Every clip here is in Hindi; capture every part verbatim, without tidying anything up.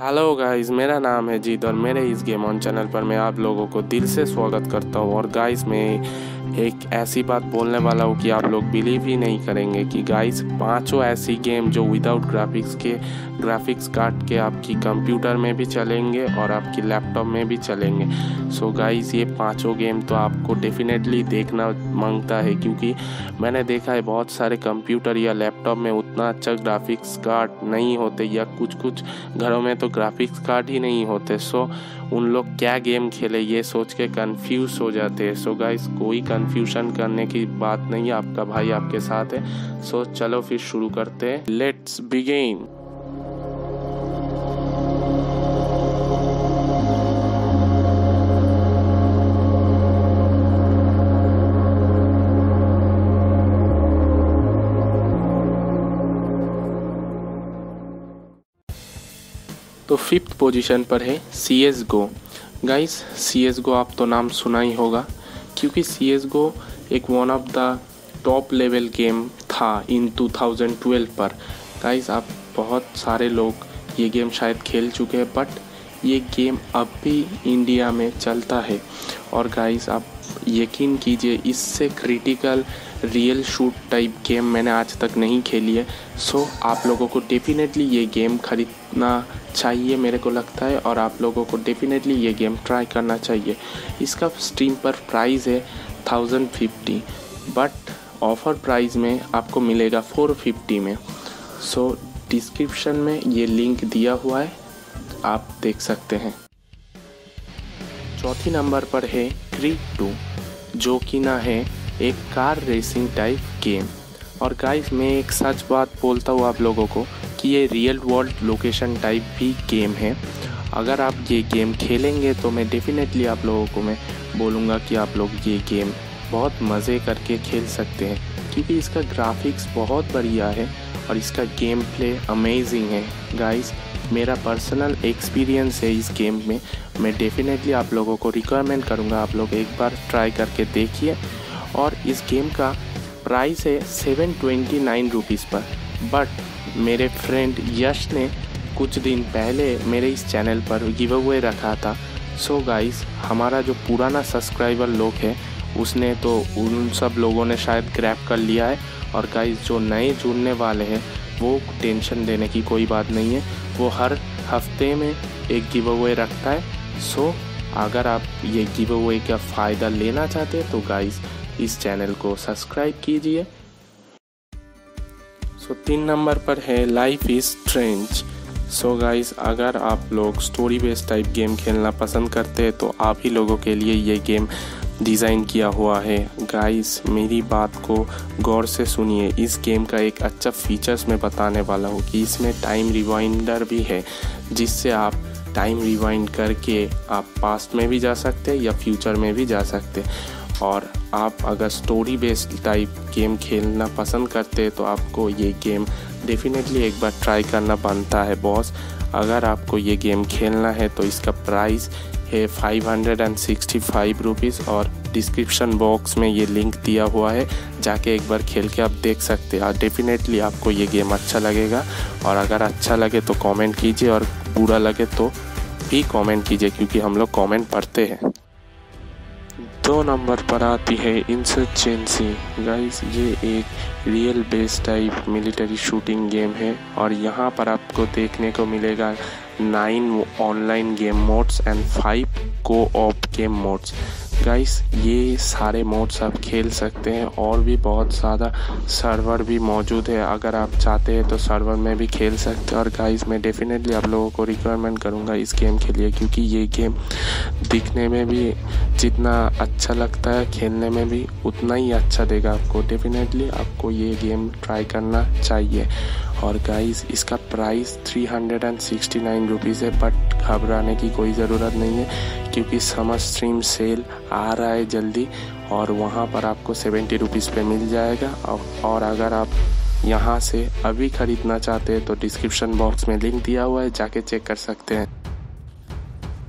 हेलो गाइस, मेरा नाम है जीत और मेरे इस गेम ऑन चैनल पर मैं आप लोगों को दिल से स्वागत करता हूं। और गाइस मैं एक ऐसी बात बोलने वाला हूं कि आप लोग बिलीव ही नहीं करेंगे कि गाइस पांचों ऐसी गेम जो विदाउट ग्राफिक्स के ग्राफिक्स कार्ड के आपकी कंप्यूटर में भी चलेंगे और आपकी लैपटॉप में भी चलेंगे। सो गाइस ये पांचों गेम तो आपको डेफिनेटली देखना मांगता है, क्योंकि मैंने देखा है बहुत सारे कंप्यूटर या लैपटॉप में उतना अच्छा ग्राफिक्स कार्ड नहीं होते, या कुछ कुछ घरों में तो ग्राफिक्स कार्ड ही नहीं होते। सो उन लोग क्या गेम खेले ये सोच के कंफ्यूज हो जाते हैं। सो गाइस कोई कंफ्यूजन करने की बात नहीं है, आपका भाई आपके साथ है। सो चलो फिर शुरू करते हैं, लेट्स बिगिन। तो फिफ्थ पोजीशन पर है C S go. Guys C S go आप तो नाम सुना ही होगा, क्योंकि सी एस गो एक one of the top level game था इन टू थाउजेंड ट्वेल्व पर। गाइस आप बहुत सारे लोग ये गेम शायद खेल चुके हैं, बट ये गेम अब भी इंडिया में चलता है। और गाइस आप यकीन कीजिए, इससे critical real shoot type game मैंने आज तक नहीं खेली है। सो आप लोगों को डेफिनेटली ये गेम खरीदना चाहिए मेरे को लगता है, और आप लोगों को डेफिनेटली ये गेम ट्राई करना चाहिए। इसका स्टीम पर प्राइस है thousand fifty, but offer price में आपको मिलेगा फोर फिफ्टी में। सो डिस्क्रिप्शन में ये लिंक दिया हुआ है, आप देख सकते हैं। चौथी नंबर पर है क्रीड टू, जो कि ना है एक कार रेसिंग टाइप गेम। और गाइस मैं एक सच बात बोलता हूँ आप लोगों को कि ये रियल वर्ल्ड लोकेशन टाइप भी गेम है। अगर आप ये गेम खेलेंगे तो मैं डेफिनेटली आप लोगों को मैं बोलूँगा कि आप लोग ये गेम बहुत मज़े करके खेल सकते हैं, क्योंकि इसका ग्राफिक्स बहुत बढ़िया है और इसका गेम प्ले अमेजिंग है। गाइस मेरा पर्सनल एक्सपीरियंस है इस गेम में, मैं डेफिनेटली आप लोगों को रिकमेंड करूँगा आप लोग एक बार ट्राई करके देखिए। और इस गेम का प्राइस है सेवन ट्वेंटी नाइन रुपीज़ पर, बट मेरे फ्रेंड यश ने कुछ दिन पहले मेरे इस चैनल पर गिव अवे रखा था। सो गाइस हमारा जो पुराना सब्सक्राइबर लोग है उसने तो उन सब लोगों ने शायद ग्रैब कर लिया है। और गाइस जो नए जुड़ने वाले हैं वो टेंशन लेने की कोई बात नहीं है, वो हर हफ्ते में एक गिव अवे रखता है। सो अगर आप ये गिव अवे का फ़ायदा लेना चाहते हैं तो गाइस इस चैनल को सब्सक्राइब कीजिए। सो तीन नंबर पर है life is strange. So guys अगर आप लोग स्टोरी बेस्ड टाइप गेम खेलना पसंद करते हैं तो आप ही लोगों के लिए ये गेम डिज़ाइन किया हुआ है। गाइस मेरी बात को गौर से सुनिए, इस गेम का एक अच्छा फीचर्स मैं बताने वाला हूँ कि इसमें टाइम रिवाइंडर भी है, जिससे आप टाइम रिवाइंड करके आप पास्ट में भी जा सकते हैं या फ्यूचर में भी जा सकते हैं। और आप अगर स्टोरी बेस्ड टाइप गेम खेलना पसंद करते हैं तो आपको ये गेम डेफिनेटली एक बार ट्राई करना बनता है बॉस। अगर आपको ये गेम खेलना है तो इसका प्राइस है five hundred and sixty five rupees, और डिस्क्रिप्शन बॉक्स में ये लिंक दिया हुआ है, जाके एक बार खेल के आप देख सकते हैं। डेफिनेटली आपको ये गेम अच्छा लगेगा, और अगर अच्छा लगे तो कमेंट कीजिए और बुरा लगे तो भी कमेंट कीजिए, क्योंकि हम लोग कमेंट पढ़ते हैं। दो नंबर पर आती है इंसर्जेंसी। गाइस ये एक real based type military shooting game है, और यहाँ पर आपको देखने को मिलेगा nine online game mods and five co-op game mods. Guys ये सारे मोड्स आप खेल सकते हैं, और भी बहुत ज़्यादा सर्वर भी मौजूद है, अगर आप चाहते हैं तो सर्वर में भी खेल सकते हैं। और गाइस मैं डेफिनेटली आप लोगों को रिकमेंड करूंगा इस गेम के लिए, क्योंकि ये गेम दिखने में भी जितना अच्छा लगता है खेलने में भी उतना ही अच्छा देगा आपको। डेफिनेटली आपको ये गेम ट्राई करना चाहिए। और गाइस इसका price three hundred and sixty nine rupees है, बट घबराने की कोई ज़रूरत नहीं है, क्योंकि समर स्ट्रीम सेल आ रहा है जल्दी, और वहाँ पर आपको सेवेंटी रुपीज़ पे मिल जाएगा। और अगर आप यहाँ से अभी ख़रीदना चाहते हैं तो डिस्क्रिप्शन बॉक्स में लिंक दिया हुआ है, जाके चेक कर सकते हैं।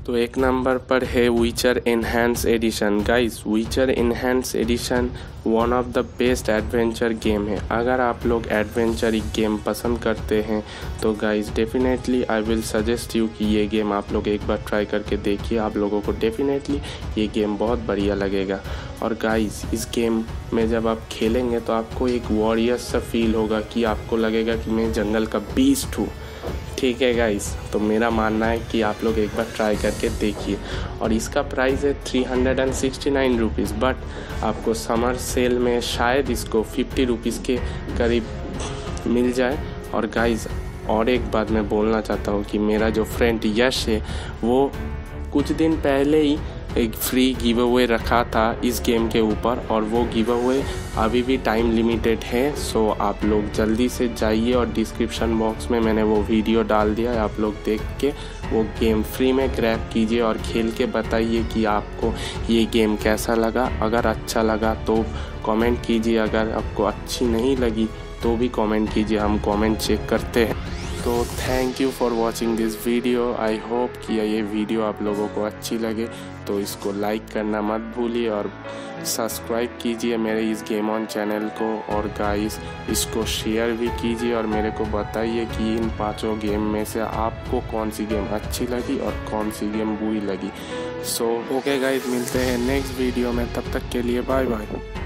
तो एक नंबर पर है Witcher enhanced edition. Guys Witcher enhanced edition one of the best adventure game है। अगर आप लोग एडवेंचर गेम पसंद करते हैं तो guys definitely I will suggest you कि ये गेम आप लोग एक बार ट्राई करके देखिए। आप लोगों को डेफिनेटली ये गेम बहुत बढ़िया लगेगा। और गाइस इस गेम में जब आप खेलेंगे तो आपको एक वॉरियर सा फील होगा कि आपको लगेगा कि मैं जंगल का बीस्ट हूँ। ठीक है गाइस, तो मेरा मानना है कि आप लोग एक बार ट्राई करके देखिए। और इसका प्राइस है three hundred and sixty nine rupees, but आपको समर सेल में शायद इसको फिफ्टी रुपीज़ के करीब मिल जाए। और गाइस और एक बात मैं बोलना चाहता हूँ कि मेरा जो फ्रेंड यश है वो कुछ दिन पहले ही एक फ्री गिव अवे रखा था इस गेम के ऊपर, और वो गिव अवे अभी भी टाइम लिमिटेड है। सो आप लोग जल्दी से जाइए और डिस्क्रिप्शन बॉक्स में मैंने वो वीडियो डाल दिया है, आप लोग देख के वो गेम फ्री में ग्रैब कीजिए और खेल के बताइए कि आपको ये गेम कैसा लगा। अगर अच्छा लगा तो कमेंट कीजिए, अगर आपको अच्छी नहीं लगी तो भी कमेंट कीजिए, हम कमेंट चेक करते हैं। तो thank you for watching this video. I hope कि ये वीडियो आप लोगों को अच्छी लगे, तो इसको लाइक करना मत भूलिए और सब्सक्राइब कीजिए मेरे इस गेम ऑन चैनल को। और गाइस इसको शेयर भी कीजिए और मेरे को बताइए कि इन पांचों गेम में से आपको कौन सी गेम अच्छी लगी और कौन सी गेम बुरी लगी। सो ओके गाइस, मिलते हैं नेक्स्ट वीडियो में, तब तक के लिए बाय बाय।